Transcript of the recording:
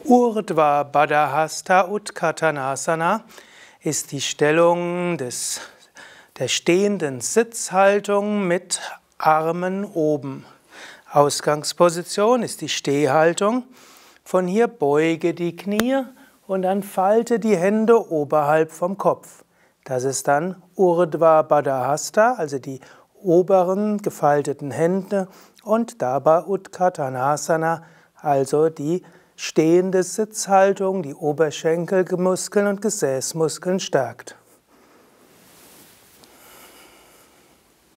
Urdhva Baddhahasta Utkatanasana ist die Stellung der stehenden Sitzhaltung mit Armen oben. Ausgangsposition ist die Stehhaltung. Von hier beuge die Knie und dann falte die Hände oberhalb vom Kopf. Das ist dann Urdhva Baddhahasta, also die oberen gefalteten Hände, und dabei Utkatanasana, also die stehende Sitzhaltung, die Oberschenkelmuskeln und Gesäßmuskeln stärkt.